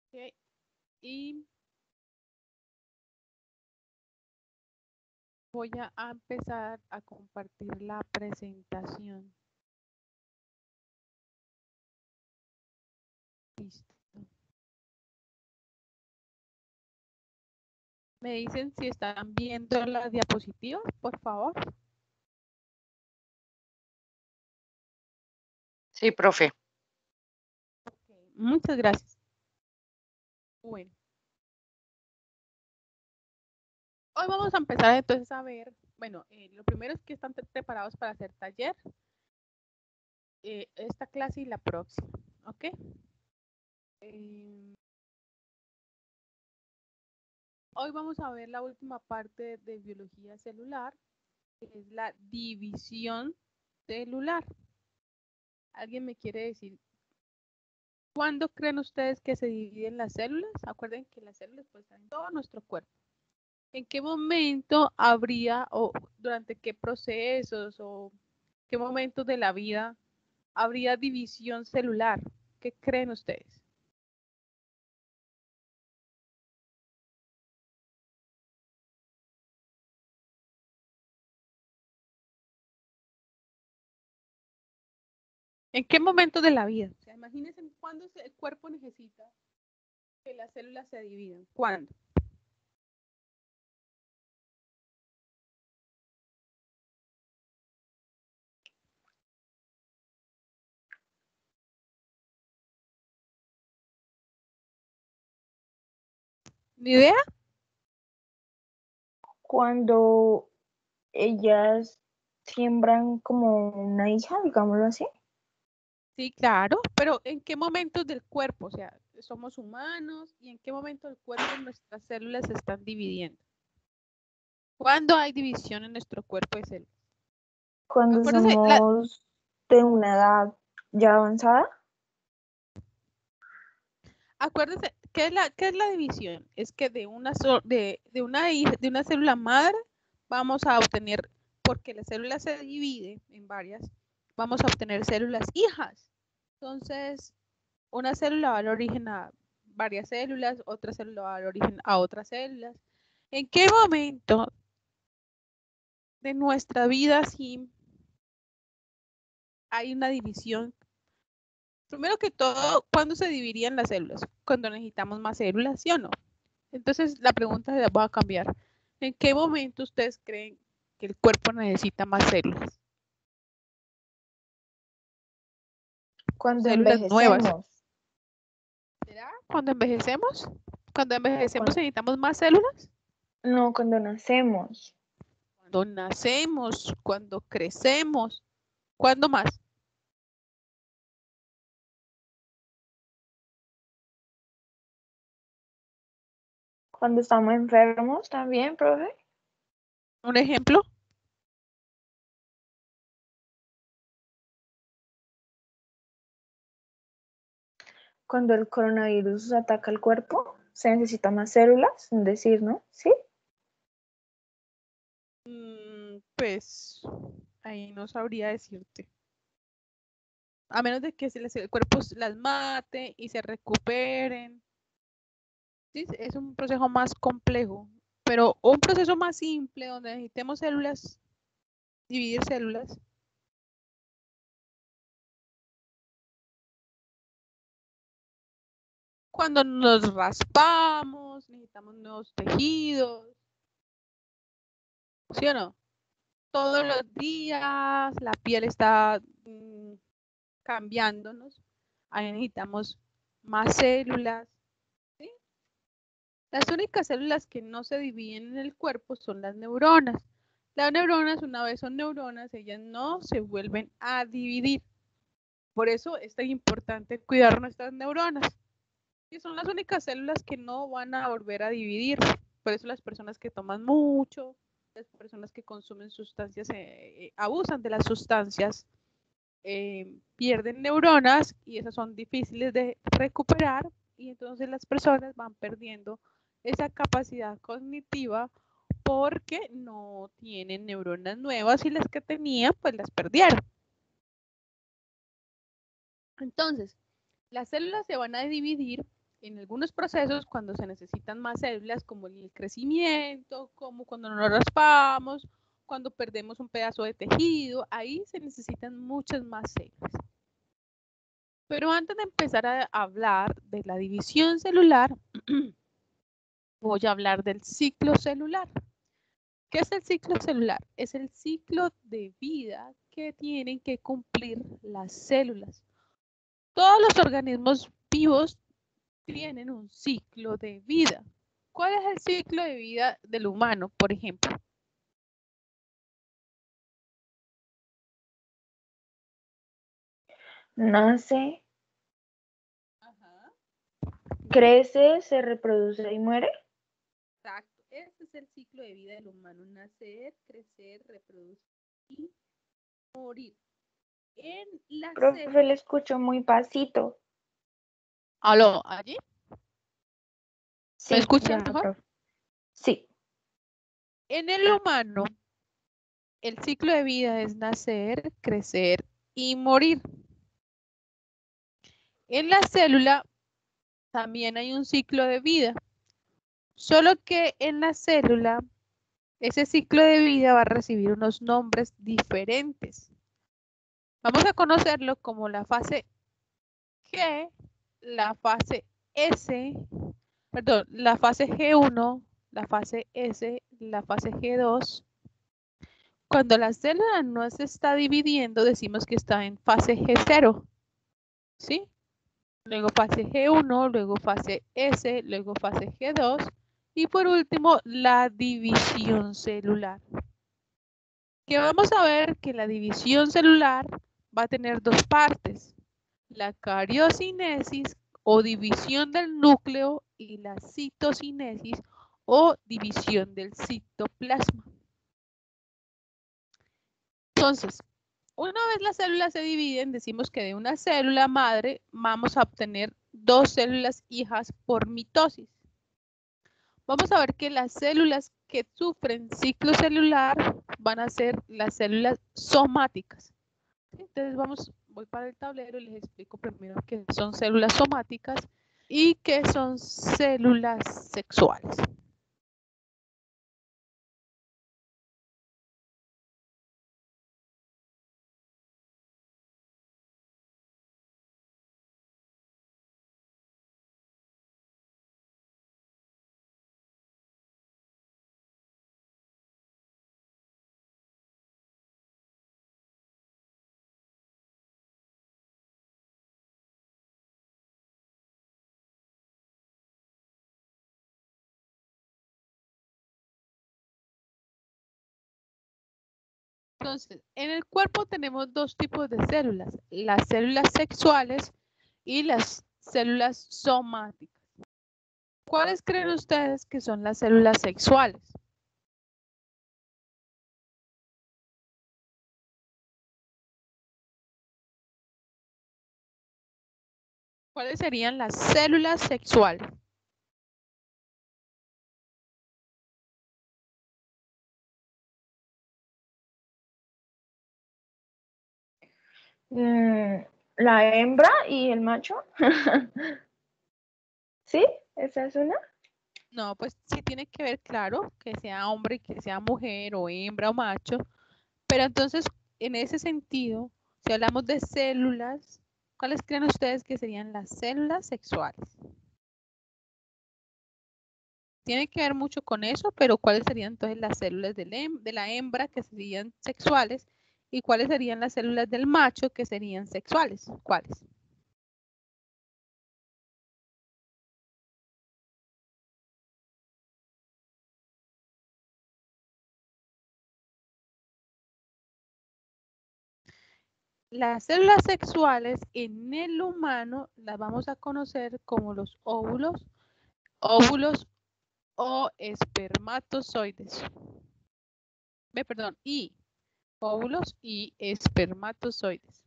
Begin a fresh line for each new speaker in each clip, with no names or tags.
Ok, y voy a empezar a compartir la presentación. Listo. Me dicen si están viendo las diapositivas, por favor.
Sí, profe.
Okay, muchas gracias. Bueno. Hoy vamos a empezar entonces a ver, bueno, lo primero es que están preparados para hacer taller, esta clase y la próxima, ¿ok? Hoy vamos a ver la última parte de biología celular, que es la división celular. ¿Alguien me quiere decir cuándo creen ustedes que se dividen las células? Acuerden que las células pues están en todo nuestro cuerpo. ¿En qué momento habría o durante qué procesos o qué momentos de la vida habría división celular? ¿Qué creen ustedes? ¿En qué momento de la vida? O sea, imagínense cuándo el cuerpo necesita que las células se dividan. ¿Cuándo? ¿Ni idea?
Cuando ellas siembran como una hija, digámoslo así.
Sí, claro, pero ¿en qué momentos del cuerpo? O sea, somos humanos y en qué momento del cuerpo nuestras células se están dividiendo. ¿Cuándo hay división en nuestro cuerpo de células?
Cuando
Acuérdense,
somos de una edad ya avanzada.
acuérdense, ¿qué es la división? Es que de una célula madre vamos a obtener, porque la célula se divide en varias, vamos a obtener células hijas. Entonces, una célula va a dar origen a varias células, otra célula va a dar origen a otras células. ¿En qué momento de nuestra vida sí hay una división? Primero que todo, ¿cuándo se dividirían las células? Cuando necesitamos más células, ¿sí o no? Entonces, la pregunta se la voy a cambiar. ¿En qué momento ustedes creen que el cuerpo necesita más células?
Cuando
Células nuevas.
envejecemos.
¿Será cuando envejecemos? Cuando envejecemos
Cuando,
necesitamos más células.
no, cuando nacemos.
Cuando nacemos, cuando crecemos. ¿Cuándo más?
Cuando estamos enfermos también, profe.
¿Un ejemplo?
Cuando el coronavirus ataca el cuerpo, se necesitan más células, es decir, ¿no? ¿Sí?
Pues ahí no sabría decirte. A menos de que el cuerpo las mate y se recuperen. Sí, es un proceso más complejo, pero un proceso más simple donde necesitemos células, dividir células. Cuando nos raspamos, necesitamos nuevos tejidos, ¿sí o no? Todos los días la piel está cambiándonos, ahí necesitamos más células, ¿sí? Las únicas células que no se dividen en el cuerpo son las neuronas. Las neuronas, una vez son neuronas, ellas no se vuelven a dividir. Por eso es tan importante cuidar nuestras neuronas. Y son las únicas células que no van a volver a dividir. Por eso las personas que toman mucho, las personas que consumen sustancias, abusan de las sustancias, pierden neuronas y esas son difíciles de recuperar y entonces las personas van perdiendo esa capacidad cognitiva porque no tienen neuronas nuevas y las que tenían pues las perdieron. Entonces, las células se van a dividir en algunos procesos, cuando se necesitan más células, como el crecimiento, como cuando nos raspamos, cuando perdemos un pedazo de tejido, ahí se necesitan muchas más células. Pero antes de empezar a hablar de la división celular, voy a hablar del ciclo celular. ¿Qué es el ciclo celular? Es el ciclo de vida que tienen que cumplir las células. Todos los organismos vivos tienen un ciclo de vida. ¿Cuál es el ciclo de vida del humano, por ejemplo?
Nace,
Ajá.
crece, se reproduce y muere.
Exacto. Ese es el ciclo de vida del humano. Nacer, crecer, reproducir y morir. En la
Profe,
célula.
le escucho muy pasito.
¿Aló? ¿Allí? ¿Me
Sí,
escuchan
ya,
mejor?
profe. Sí.
En el humano, el ciclo de vida es nacer, crecer y morir. En la célula también hay un ciclo de vida, solo que en la célula ese ciclo de vida va a recibir unos nombres diferentes. Vamos a conocerlo como la fase G, la fase S, perdón, la fase G1, la fase S, la fase G2. Cuando la célula no se está dividiendo, decimos que está en fase G0, ¿sí? Luego fase G1, luego fase S, luego fase G2 y por último la división celular. Que vamos a ver que la división celular va a tener dos partes, la cariocinesis o división del núcleo y la citocinesis o división del citoplasma. Entonces, una vez las células se dividen, decimos que de una célula madre vamos a obtener dos células hijas por mitosis. Vamos a ver que las células que sufren ciclo celular van a ser las células somáticas. Entonces voy para el tablero y les explico primero qué son células somáticas y qué son células sexuales. Entonces, en el cuerpo tenemos dos tipos de células, las células sexuales y las células somáticas. ¿Cuáles creen ustedes que son las células sexuales? ¿Cuáles serían las células sexuales?
La hembra y el macho. ¿Sí? ¿Esa es una?
No, pues sí tiene que ver, claro, que sea hombre, que sea mujer o hembra o macho, pero entonces, en ese sentido, si hablamos de células, ¿cuáles creen ustedes que serían las células sexuales? Tiene que ver mucho con eso, pero ¿cuáles serían entonces las células de la hembra que serían sexuales? ¿Y cuáles serían las células del macho que serían sexuales? ¿Cuáles? Las células sexuales en el humano las vamos a conocer como los óvulos o espermatozoides. Perdón, y óvulos y espermatozoides.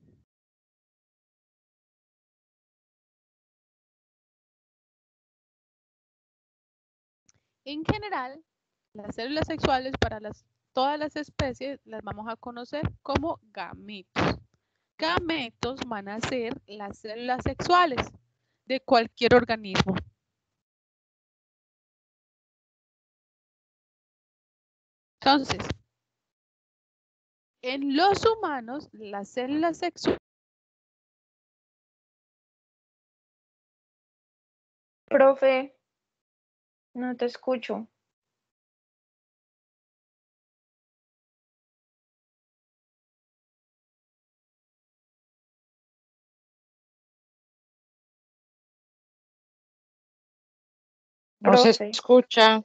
En general, las células sexuales para todas las especies las vamos a conocer como gametos. Gametos van a ser las células sexuales. de cualquier organismo. Entonces, en los humanos, las células sexuales.
Profe, no te escucho.
No se
Profe,
escucha.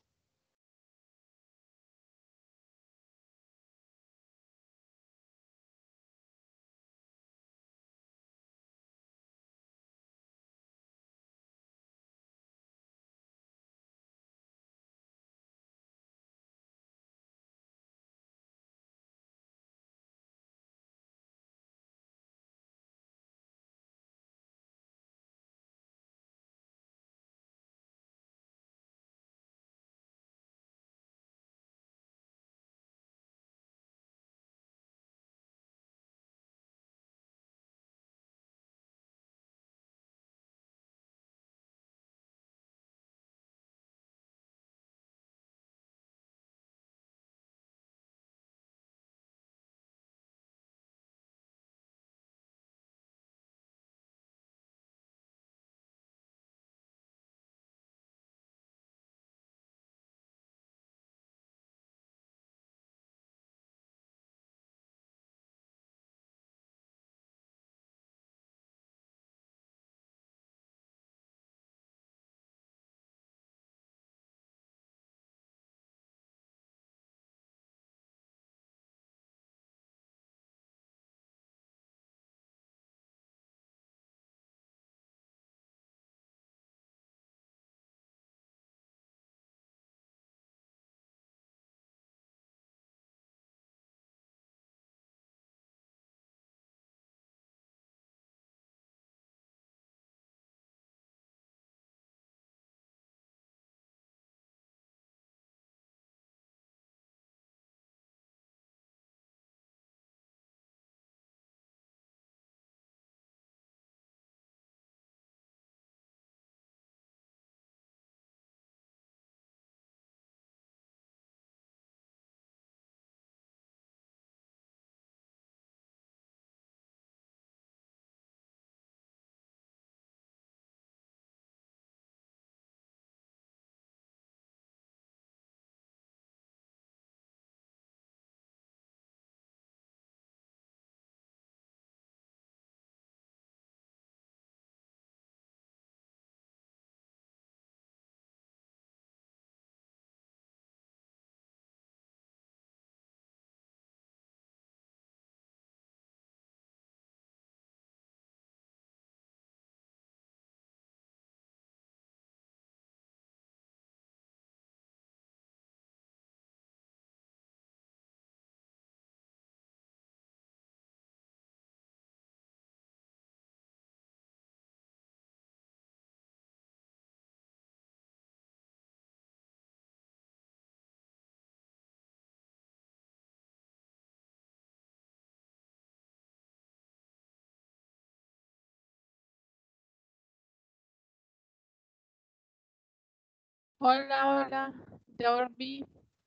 Hola, hola, ya volví.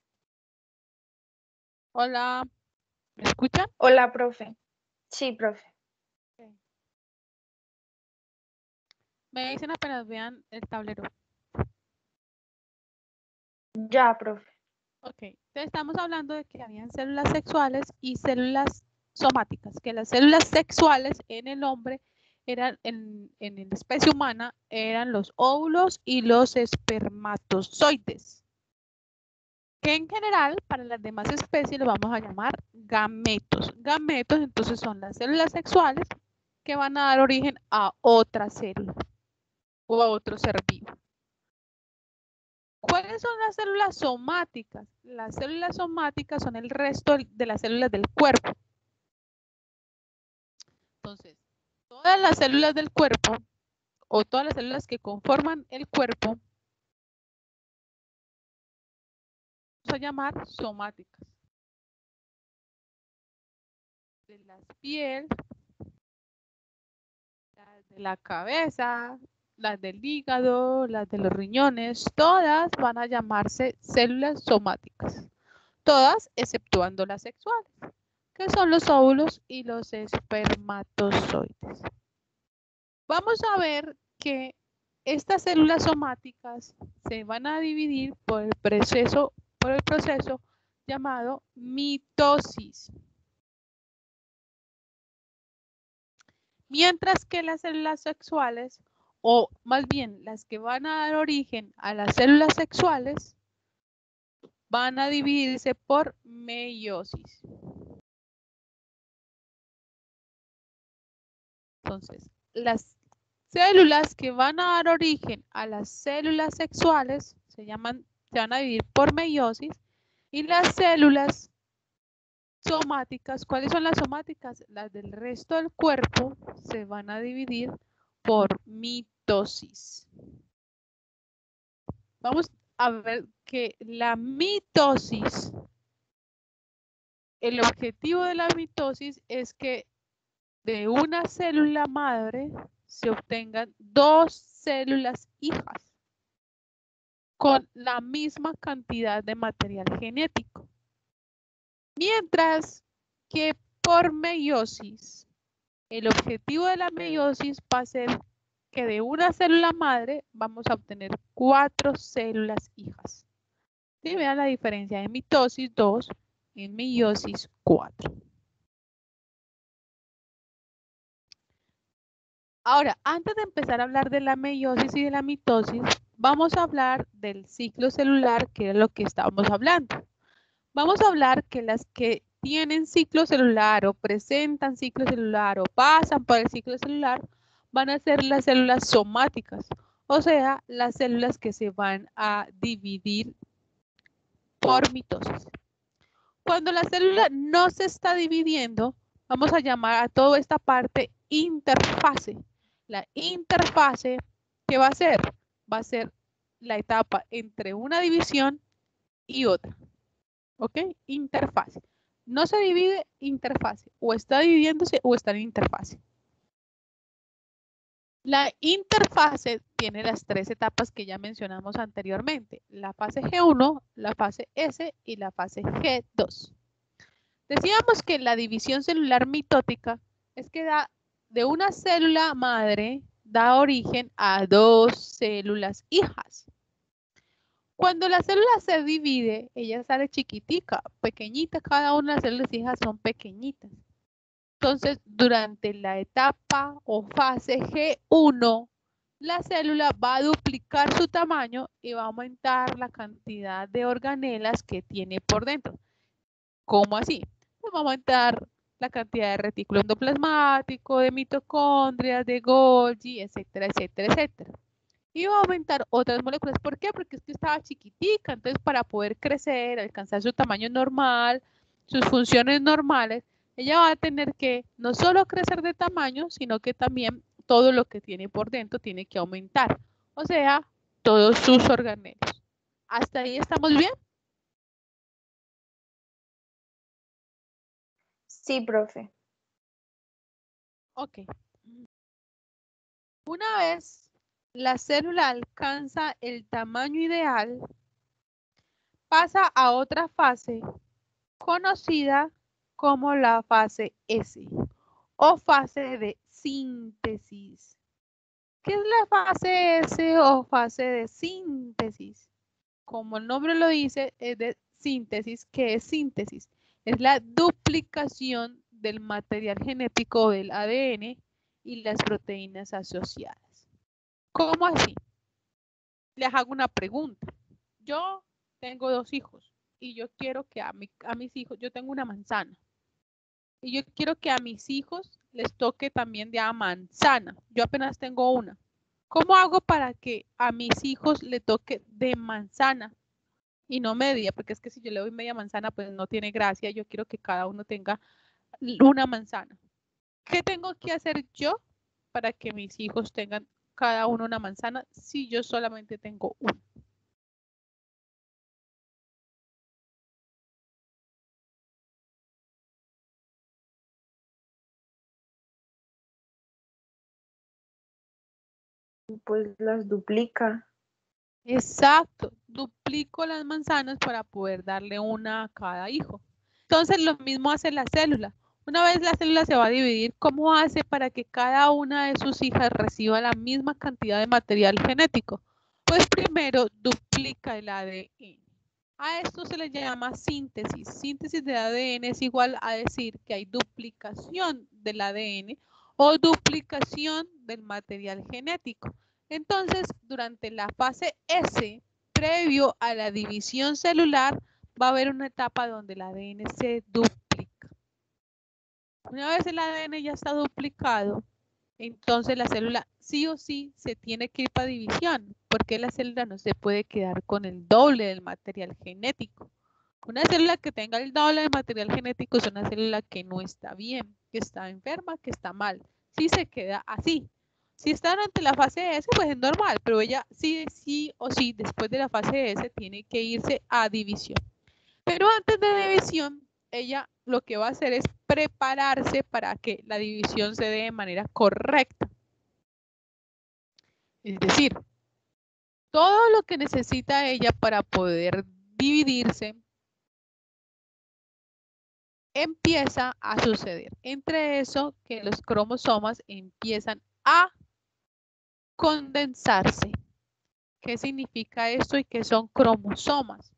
Hola, ¿me escuchan?
hola, profe. Sí, profe.
Ok. Me dicen apenas vean el tablero.
Ya, profe.
Ok, entonces estamos hablando de que habían células sexuales y células somáticas, que las células sexuales en el hombre eran, en la especie humana, eran los óvulos y los espermatozoides, que en general para las demás especies los vamos a llamar gametos. Gametos entonces son las células sexuales que van a dar origen a otra célula o a otro ser vivo. ¿Cuáles son las células somáticas? Las células somáticas son el resto de las células del cuerpo. Entonces, todas las células del cuerpo o todas las células que conforman el cuerpo vamos a llamar somáticas. De la piel, las de la cabeza, las del hígado, las de los riñones, todas van a llamarse células somáticas. Todas exceptuando las sexuales, que son los óvulos y los espermatozoides. Vamos a ver que estas células somáticas se van a dividir por el proceso llamado mitosis. Mientras que las células sexuales, o más bien las que van a dar origen a las células sexuales, van a dividirse por meiosis. Entonces, las células que van a dar origen a las células sexuales se van a dividir por meiosis, y las células somáticas, ¿cuáles son las somáticas? Las del resto del cuerpo se van a dividir por mitosis. Vamos a ver que la mitosis, el objetivo de la mitosis es que de una célula madre se obtengan dos células hijas con la misma cantidad de material genético. Mientras que por meiosis, el objetivo de la meiosis va a ser que de una célula madre vamos a obtener 4 células hijas. ¿Sí? Vean la diferencia en mitosis 2 y en meiosis 4. Ahora, antes de empezar a hablar de la meiosis y de la mitosis, vamos a hablar del ciclo celular, que es lo que estábamos hablando. Vamos a hablar que las que tienen ciclo celular o presentan ciclo celular o pasan por el ciclo celular van a ser las células somáticas, o sea, las células que se van a dividir por mitosis. Cuando la célula no se está dividiendo, vamos a llamar a toda esta parte interfase. La interfase, ¿qué va a ser? Va a ser la etapa entre una división y otra. ¿Ok? Interfase. No se divide, interfase. O está dividiéndose o está en interfase. La interfase tiene las 3 etapas que ya mencionamos anteriormente. La fase G1, la fase S y la fase G2. Decíamos que la división celular mitótica es que de una célula madre da origen a 2 células hijas. Cuando la célula se divide, ella sale chiquitica, pequeñita, cada una de las células hijas son pequeñitas. Entonces, durante la etapa o fase G1, la célula va a duplicar su tamaño y va a aumentar la cantidad de organelas que tiene por dentro. ¿Cómo así? Pues va a aumentar la cantidad de retículo endoplasmático, de mitocondrias, de Golgi, etcétera, etcétera, etcétera. Y va a aumentar otras moléculas. ¿Por qué? Porque es que estaba chiquitica. Entonces, para poder crecer, alcanzar su tamaño normal, sus funciones normales, ella va a tener que no solo crecer de tamaño, sino que también todo lo que tiene por dentro tiene que aumentar. O sea, todos sus organelos. ¿Hasta ahí estamos bien?
Sí, profe.
Ok. Una vez la célula alcanza el tamaño ideal, pasa a otra fase conocida como la fase S o fase de síntesis. ¿Qué es la fase S o fase de síntesis? Como el nombre lo dice, es de síntesis. ¿Qué es síntesis? Es la duplicación del material genético del ADN y las proteínas asociadas. ¿Cómo así? Les hago una pregunta. Yo tengo 2 hijos y yo quiero que a mis hijos, yo tengo una manzana y yo quiero que a mis hijos les toque también de a manzana. Yo apenas tengo una. ¿Cómo hago para que a mis hijos le toque de manzana y no media? Porque es que si yo le doy media manzana, pues no tiene gracia. Yo quiero que cada uno tenga una manzana. ¿Qué tengo que hacer yo para que mis hijos tengan cada uno una manzana si yo solamente tengo una?
pues las duplica.
Exacto, duplico las manzanas para poder darle una a cada hijo. Entonces lo mismo hace la célula. Una vez la célula se va a dividir, ¿cómo hace para que cada una de sus hijas reciba la misma cantidad de material genético? Pues primero duplica el ADN. A esto se le llama síntesis. Síntesis de ADN es igual a decir que hay duplicación del ADN o duplicación del material genético. Entonces, durante la fase S, previo a la división celular, va a haber una etapa donde el ADN se duplica. Una vez el ADN ya está duplicado, entonces la célula sí o sí se tiene que ir para división, porque la célula no se puede quedar con el doble del material genético. Una célula que tenga el doble de material genético es una célula que no está bien, que está enferma, que está mal. Sí se queda así. Si está durante la fase S, pues es normal, pero ella sí o sí, después de la fase S, tiene que irse a división. Pero antes de división, ella lo que va a hacer es prepararse para que la división se dé de manera correcta. Es decir, todo lo que necesita ella para poder dividirse empieza a suceder. Entre eso, que los cromosomas empiezan a condensarse. ¿Qué significa esto y qué son cromosomas?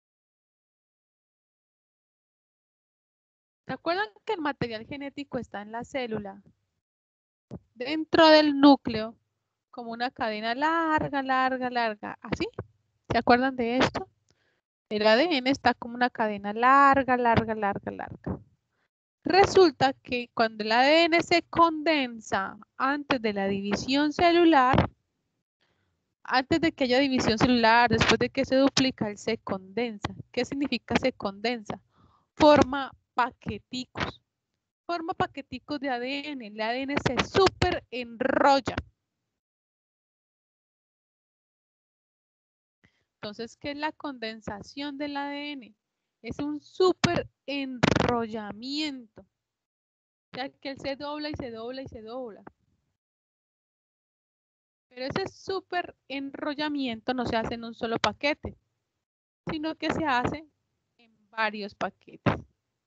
¿Se acuerdan que el material genético está en la célula? Dentro del núcleo, como una cadena larga, larga, larga, ¿así? ¿Se acuerdan de esto? El ADN está como una cadena larga, larga, larga, larga. Resulta que cuando el ADN se condensa antes de la división celular, antes de que haya división celular, después de que se duplica, él se condensa. ¿Qué significa se condensa? Forma paqueticos. Forma paqueticos de ADN. El ADN se súper enrolla. Entonces, ¿qué es la condensación del ADN? Es un súper enrollamiento. O sea, que él se dobla y se dobla y se dobla. Pero ese súper enrollamiento no se hace en un solo paquete, sino que se hace en varios paquetes.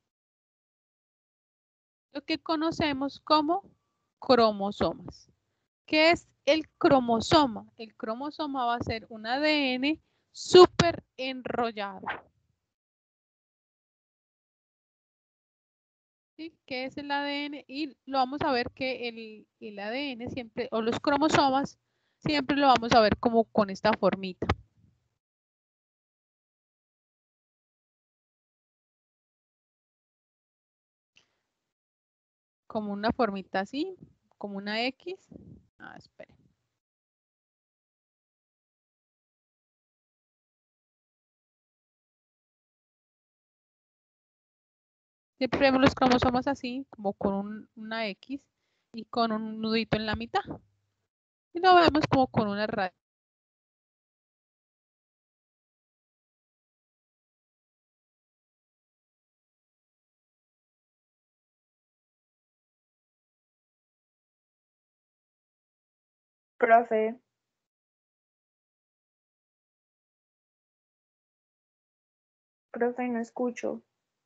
Lo que conocemos como cromosomas. ¿Qué es el cromosoma? El cromosoma va a ser un ADN súper enrollado. ¿Sí? ¿Qué es el ADN? Y lo vamos a ver que el ADN siempre, o los cromosomas, siempre lo vamos a ver como con esta formita. Como una formita así, como una X. Espere. Siempre vemos los cromosomas así, como con una X y con un nudito en la mitad. Y lo vemos como con una raya.
Profe, profe, no escucho.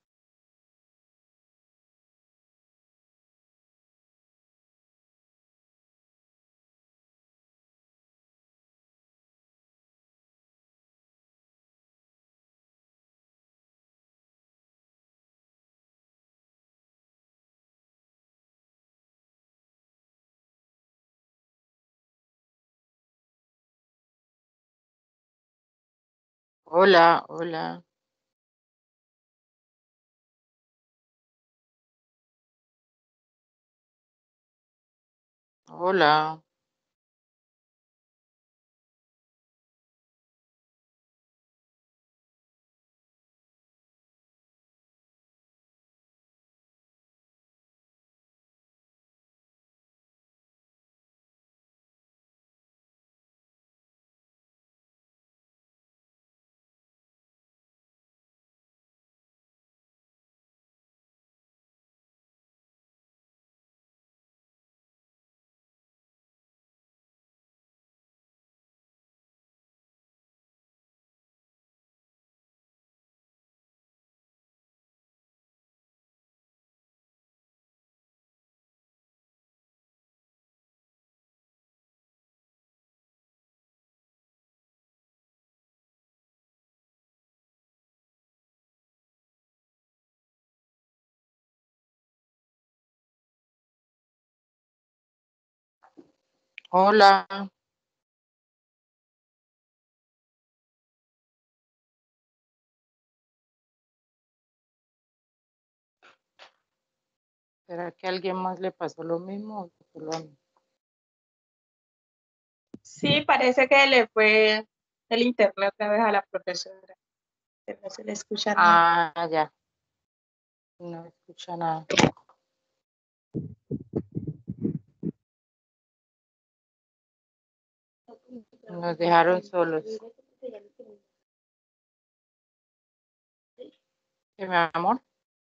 Hola, hola, hola. Hola. ¿Será que a alguien más le pasó lo mismo? ¿O solo a mí?
Sí, parece que le fue el internet otra vez a la profesora. Que no se le escucha nada.
Ah, ya. No escucha nada. Nos dejaron solos. ¿Qué, mi amor?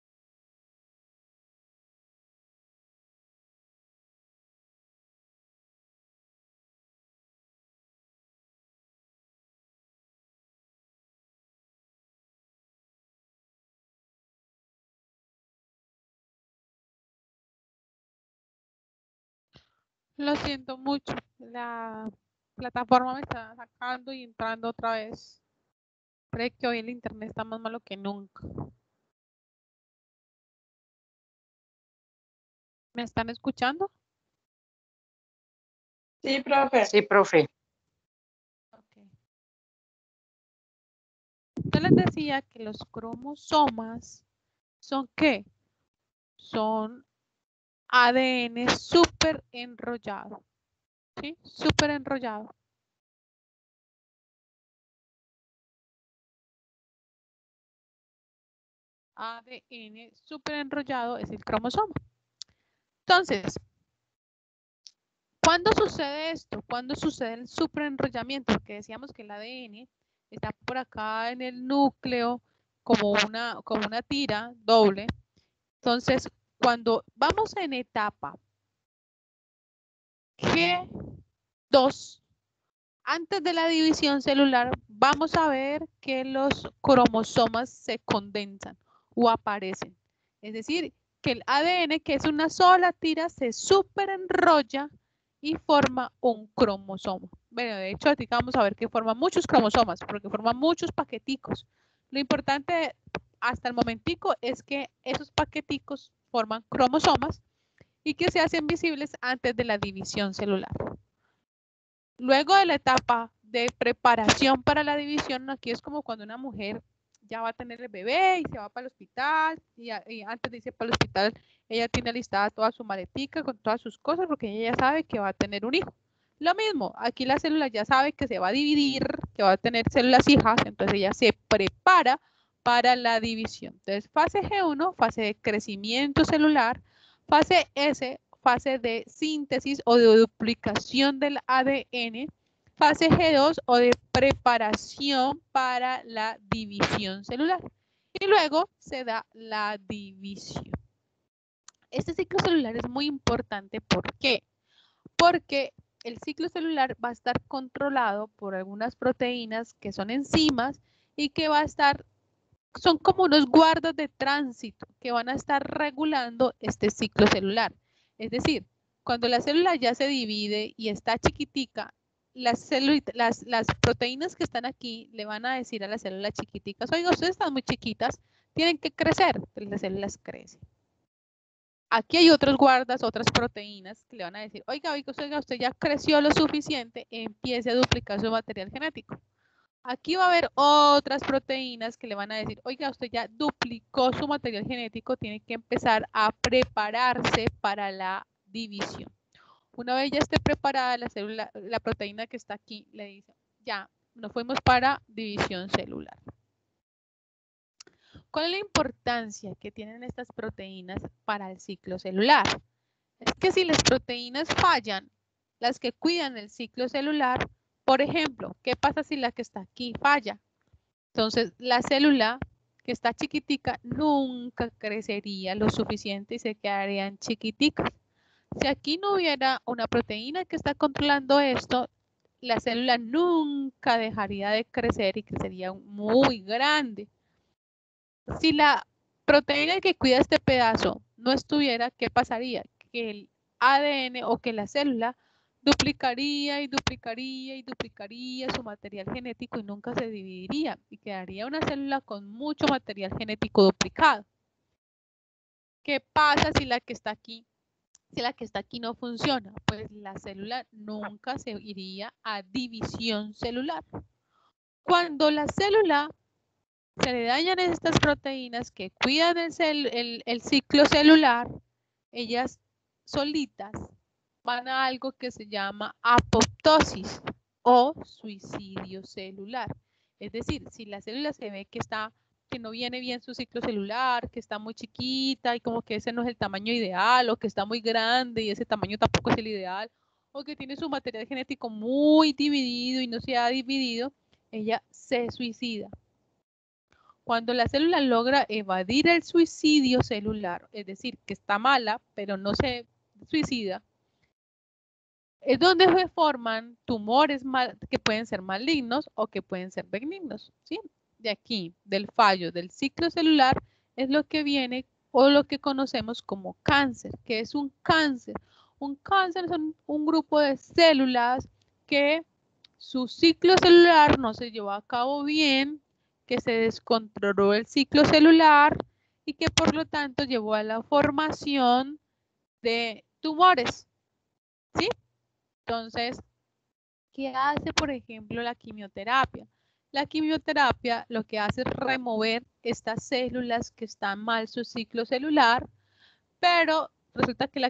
Lo siento mucho. La plataforma me está sacando y entrando otra vez. Creo que hoy el internet está más malo que nunca. ¿Me están escuchando?
Sí, profe.
Sí, profe.
Okay. Yo les decía que los cromosomas son ¿qué? Son ADN súper enrollado. ¿Sí? Súper enrollado. ADN súper enrollado es el cromosoma. Entonces, ¿cuándo sucede esto? ¿Cuándo sucede el superenrollamiento? Porque decíamos que el ADN está por acá en el núcleo como una tira doble. Entonces, cuando vamos en etapa G2, antes de la división celular, vamos a ver que los cromosomas se condensan o aparecen. Es decir, que el ADN, que es una sola tira, se superenrolla y forma un cromosoma. Bueno, de hecho, aquí vamos a ver que forma muchos cromosomas, porque forma muchos paqueticos. Lo importante hasta el momentico es que esos paqueticos forman cromosomas y que se hacen visibles antes de la división celular. Luego de la etapa de preparación para la división, aquí es como cuando una mujer ya va a tener el bebé y se va para el hospital y antes de irse para el hospital ella tiene listada toda su maletica con todas sus cosas porque ella ya sabe que va a tener un hijo. Lo mismo, aquí la célula ya sabe que se va a dividir, que va a tener células hijas, entonces ella se prepara para la división. Entonces, fase G1, fase de crecimiento celular, fase S, fase de síntesis o de duplicación del ADN, fase G2 o de preparación para la división celular. Y luego se da la división. Este ciclo celular es muy importante. ¿Por qué? Porque el ciclo celular va a estar controlado por algunas proteínas que son enzimas y que va a estar, son como unos guardas de tránsito que van a estar regulando este ciclo celular. Es decir, cuando la célula ya se divide y está chiquitica, las proteínas que están aquí le van a decir a las células chiquiticas, oiga, ustedes están muy chiquitas, tienen que crecer, entonces las células crecen. Aquí hay otros guardas, otras proteínas que le van a decir, oiga, usted ya creció lo suficiente, empiece a duplicar su material genético. Aquí va a haber otras proteínas que le van a decir, oiga, usted ya duplicó su material genético, tiene que empezar a prepararse para la división. Una vez ya esté preparada la célula, la proteína que está aquí le dice, ya, nos fuimos para división celular. ¿Cuál es la importancia que tienen estas proteínas para el ciclo celular? Es que si las proteínas fallan, las que cuidan el ciclo celular, por ejemplo, ¿qué pasa si la que está aquí falla? Entonces, la célula que está chiquitica nunca crecería lo suficiente y se quedarían chiquiticas. Si aquí no hubiera una proteína que está controlando esto, la célula nunca dejaría de crecer y crecería muy grande. Si la proteína que cuida este pedazo no estuviera, ¿qué pasaría? Que el ADN o que la célula duplicaría y duplicaría y duplicaría su material genético y nunca se dividiría y quedaría una célula con mucho material genético duplicado. ¿Qué pasa si la que está aquí Si la que está aquí no funciona, pues la célula nunca se iría a división celular. Cuando la célula se le dañan estas proteínas que cuidan el ciclo celular, ellas solitas van a algo que se llama apoptosis o suicidio celular. Es decir, si la célula se ve que no viene bien su ciclo celular, que está muy chiquita y como que ese no es el tamaño ideal, o que está muy grande y ese tamaño tampoco es el ideal, o que tiene su material genético muy dividido y no se ha dividido, ella se suicida. Cuando la célula logra evadir el suicidio celular, es decir, que está mala, pero no se suicida, es donde se forman tumores que pueden ser malignos o que pueden ser benignos, ¿sí? De aquí, del fallo del ciclo celular, es lo que viene o lo que conocemos como cáncer. ¿Qué es un cáncer? Un cáncer son un grupo de células que su ciclo celular no se llevó a cabo bien, que se descontroló el ciclo celular y que por lo tanto llevó a la formación de tumores, ¿sí? Entonces, ¿qué hace, por ejemplo, la quimioterapia? La quimioterapia lo que hace es remover estas células que están mal su ciclo celular, pero resulta que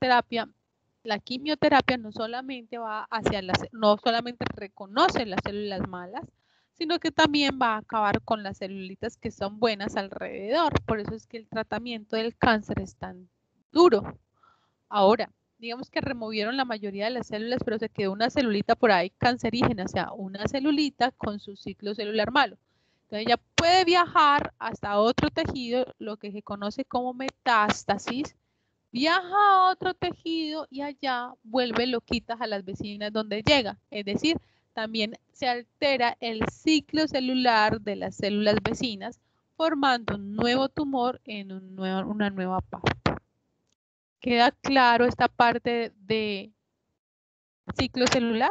la quimioterapia no solamente va no solamente reconoce las células malas, sino que también va a acabar con las celulitas que son buenas alrededor. Por eso es que el tratamiento del cáncer es tan duro. Ahora, digamos que removieron la mayoría de las células, pero se quedó una celulita por ahí cancerígena, o sea, una celulita con su ciclo celular malo. Entonces ella puede viajar hasta otro tejido, lo que se conoce como metástasis, viaja a otro tejido y allá vuelve loquitas a las vecinas donde llega. Es decir, también se altera el ciclo celular de las células vecinas, formando un nuevo tumor en una nueva parte. ¿Queda claro esta parte de ciclo celular?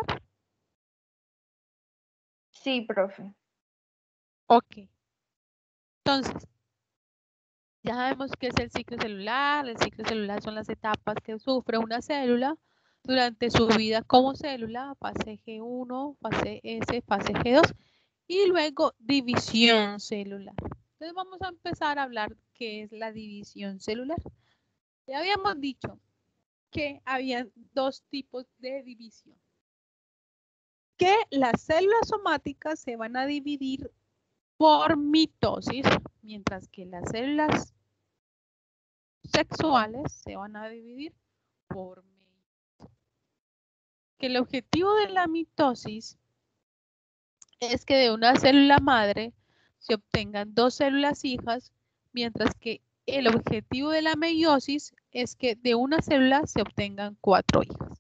Sí, profe.
Ok. Entonces, ya sabemos qué es el ciclo celular. El ciclo celular son las etapas que sufre una célula durante su vida como célula, fase G1, fase S, fase G2 y luego división celular. Entonces vamos a empezar a hablar qué es la división celular. Ya habíamos dicho que había dos tipos de división. Que las células somáticas se van a dividir por mitosis, mientras que las células sexuales se van a dividir por meiosis. Que el objetivo de la mitosis es que de una célula madre se obtengan dos células hijas, mientras que el objetivo de la meiosis es que de una célula se obtengan 4 hijas.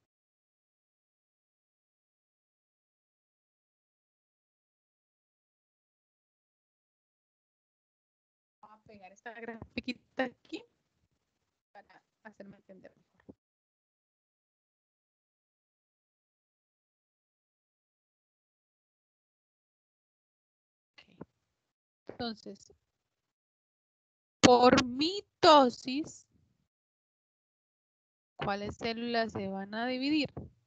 Voy a pegar esta grafiquita aquí para hacerme entender mejor. Okay. Entonces, por mitosis, ¿cuáles células se van a dividir?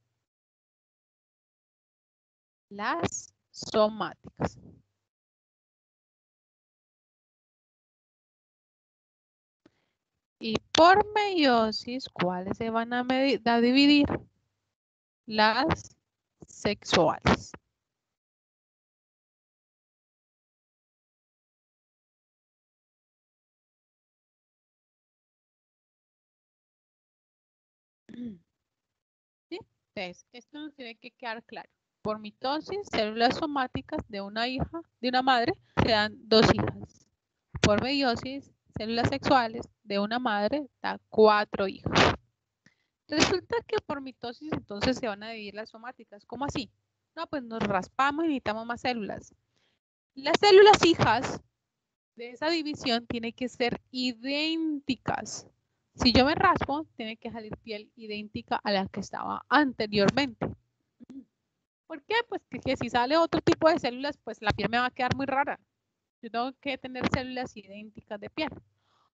Las somáticas. Y por meiosis, ¿cuáles se van a dividir? Las sexuales. ¿Sí? Entonces, esto nos tiene que quedar claro. Por mitosis, células somáticas de una hija, de una madre, se dan 2 hijas. Por meiosis, células sexuales de una madre da 4 hijas. Resulta que por mitosis entonces se van a dividir las somáticas. ¿Cómo así? No, pues nos raspamos y necesitamos más células. Las células hijas de esa división tienen que ser idénticas. Si yo me raspo, tiene que salir piel idéntica a la que estaba anteriormente. ¿Por qué? Pues que si sale otro tipo de células, pues la piel me va a quedar muy rara. Yo tengo que tener células idénticas de piel.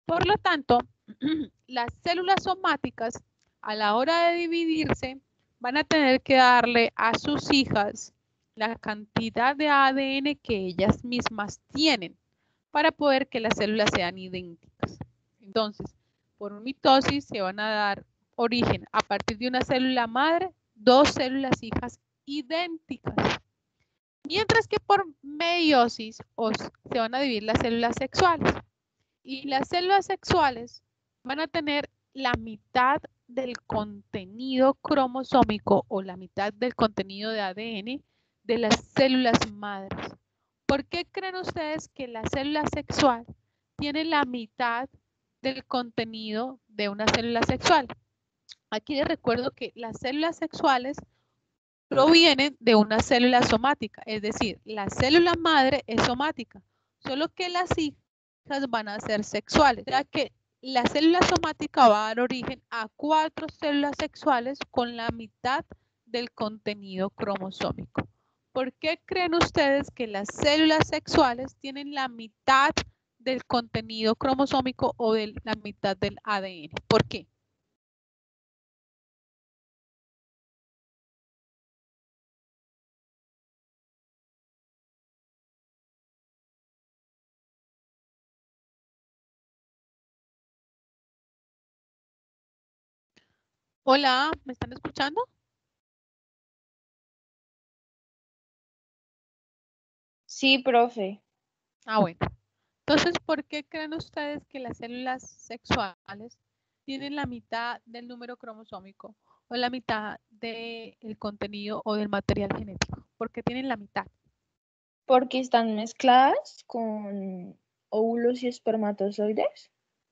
Por lo tanto, las células somáticas a la hora de dividirse van a tener que darle a sus hijas la cantidad de ADN que ellas mismas tienen para poder que las células sean idénticas. Entonces, por mitosis se van a dar origen a partir de una célula madre, 2 células hijas idénticas. Mientras que por meiosis se van a dividir las células sexuales. Y las células sexuales van a tener la mitad del contenido cromosómico o la mitad del contenido de ADN de las células madres. ¿Por qué creen ustedes que la célula sexual tiene la mitad del contenido de una célula sexual? Aquí les recuerdo que las células sexuales provienen de una célula somática, es decir, la célula madre es somática, solo que las hijas van a ser sexuales, ya que la célula somática va a dar origen a 4 células sexuales con la mitad del contenido cromosómico. ¿Por qué creen ustedes que las células sexuales tienen la mitad del contenido cromosómico o de la mitad del ADN? ¿Por qué? Hola, ¿me están escuchando?
Sí, profe.
Ah, bueno. Entonces, ¿por qué creen ustedes que las células sexuales tienen la mitad del número cromosómico o la mitad del contenido o del material genético? ¿Por qué tienen la mitad?
Porque están mezcladas con óvulos y espermatozoides.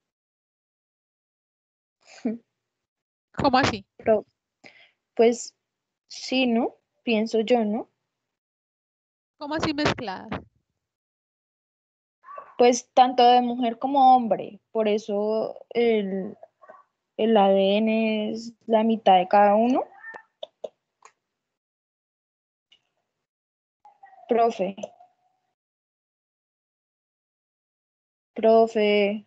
¿Cómo así?
Pero, pues sí, ¿no? Pienso yo, ¿no?
¿Cómo así mezcladas?
Pues tanto de mujer como hombre. Por eso el ADN es la mitad de cada uno. Profe, profe.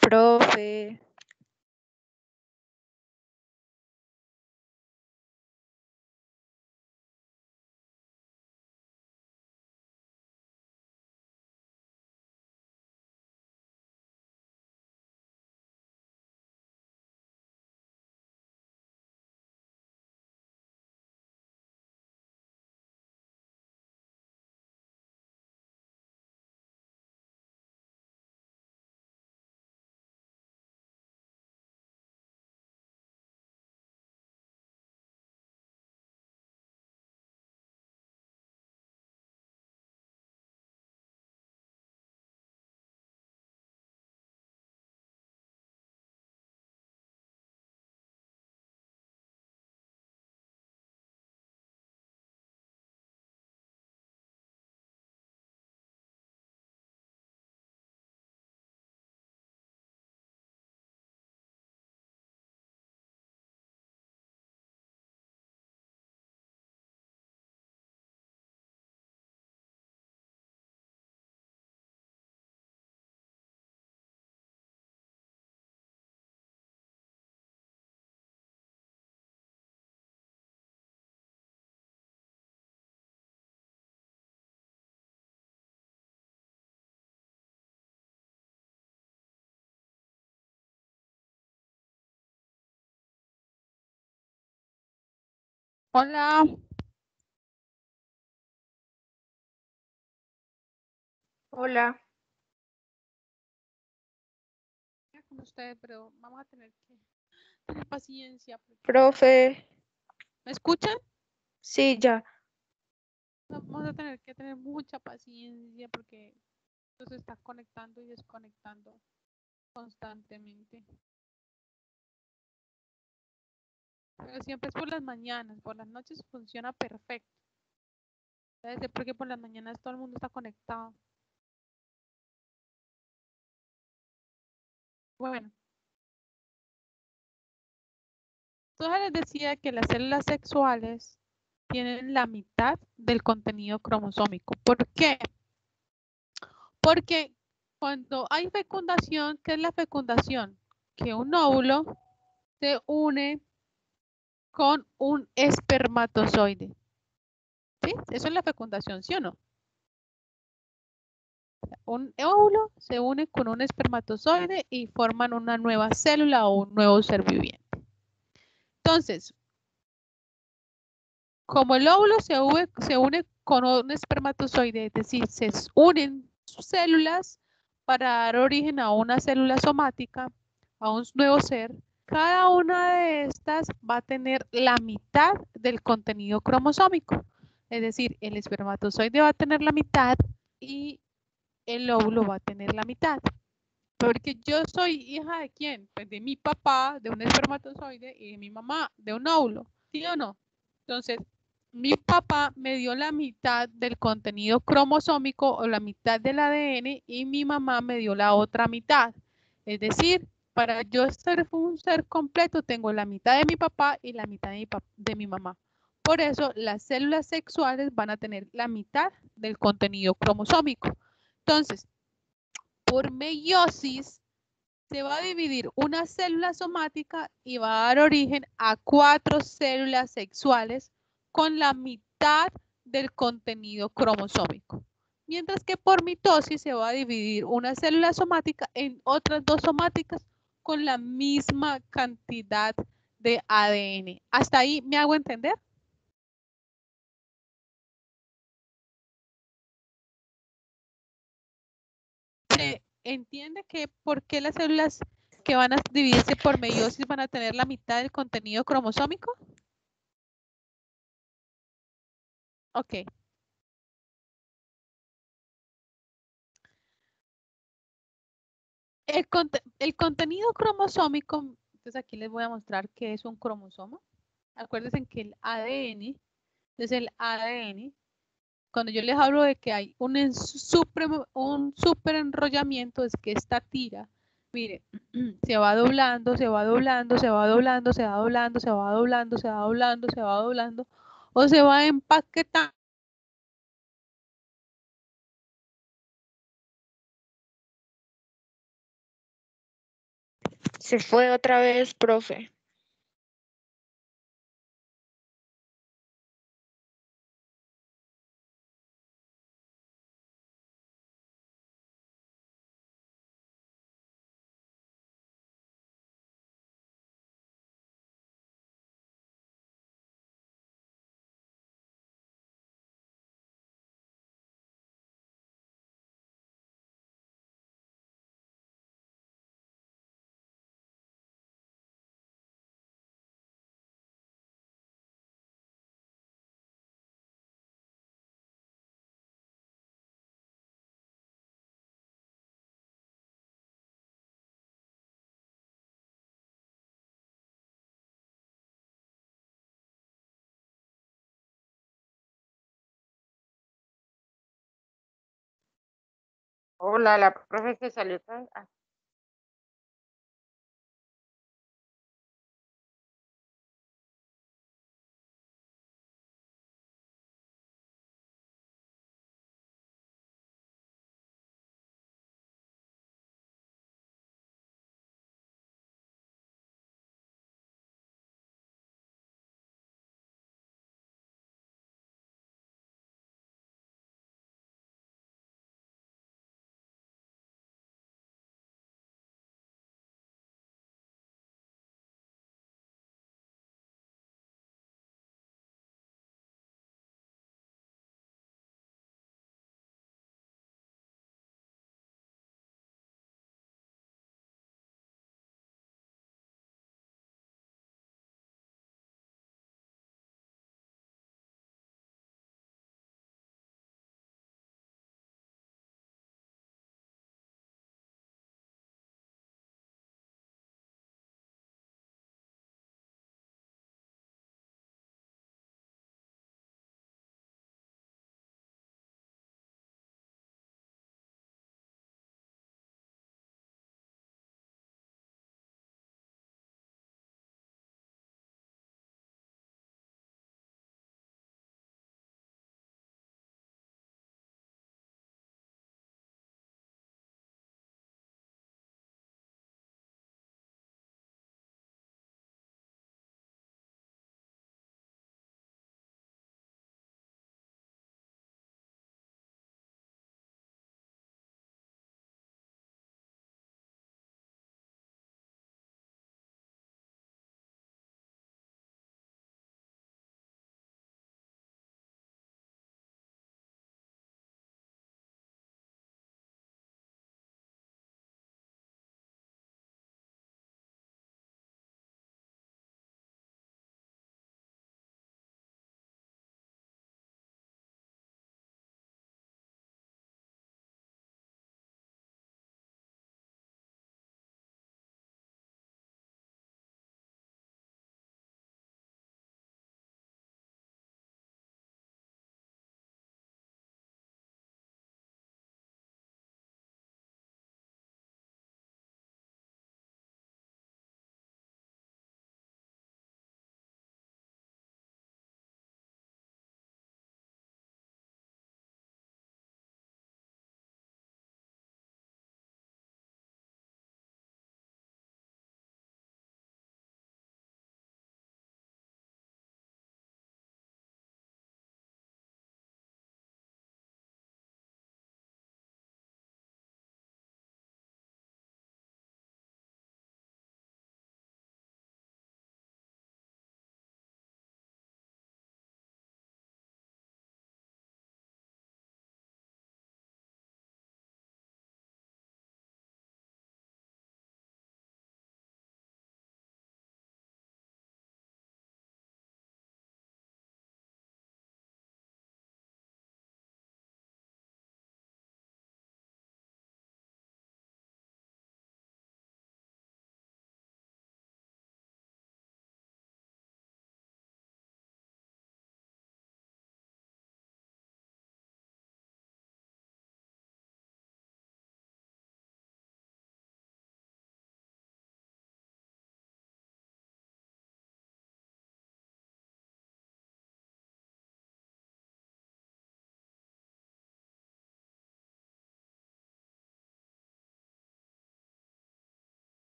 Profe.
Hola.
Hola.
Con ustedes, pero vamos a tener que tener paciencia.
Profe.
¿Me escuchan?
Sí, ya.
Vamos a tener que tener mucha paciencia porque esto se está conectando y desconectando constantemente. Pero siempre es por las mañanas, por las noches funciona perfecto. Debe ser porque por las mañanas todo el mundo está conectado. Bueno, entonces les decía que las células sexuales tienen la mitad del contenido cromosómico. ¿Por qué? Porque cuando hay fecundación, ¿qué es la fecundación? Que un óvulo se une con un espermatozoide. ¿Sí? Eso es la fecundación, ¿sí o no? Un óvulo se une con un espermatozoide y forman una nueva célula o un nuevo ser viviente. Entonces, como el óvulo se une con un espermatozoide, es decir, se unen sus células para dar origen a una célula somática, a un nuevo ser, cada una de estas va a tener la mitad del contenido cromosómico. Es decir, el espermatozoide va a tener la mitad y el óvulo va a tener la mitad. Porque yo soy hija de quién? Pues de mi papá, de un espermatozoide, y de mi mamá, de un óvulo. ¿Sí o no? Entonces, mi papá me dio la mitad del contenido cromosómico o la mitad del ADN y mi mamá me dio la otra mitad. Es decir, para yo ser un ser completo tengo la mitad de mi papá y la mitad de mi mamá. Por eso las células sexuales van a tener la mitad del contenido cromosómico. Entonces, por meiosis se va a dividir una célula somática y va a dar origen a 4 células sexuales con la mitad del contenido cromosómico. Mientras que por mitosis se va a dividir una célula somática en otras 2 somáticas con la misma cantidad de ADN. ¿Hasta ahí me hago entender? ¿Se entiende que por qué las células que van a dividirse por meiosis van a tener la mitad del contenido cromosómico? Ok. El contenido cromosómico, entonces aquí les voy a mostrar qué es un cromosoma. Acuérdense que el ADN, es el ADN, cuando yo les hablo de que hay un super enrollamiento, es que esta tira, mire, se va doblando, se va doblando, se va doblando, se va doblando, se va doblando, se va doblando, se va doblando, o se va empaquetando.
Se fue otra vez, profe.
Hola, la profe que salió.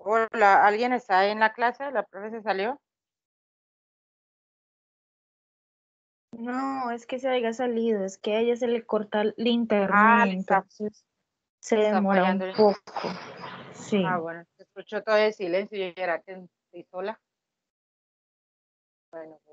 Hola, ¿alguien está en la clase? ¿La profe se salió?
No, es que se haya salido, es que a ella se le corta el
Ah,
internet, entonces se
le está
demora un
fallando.
poco. Sí.
Bueno, se escuchó todo el silencio y era que estoy sola. Bueno,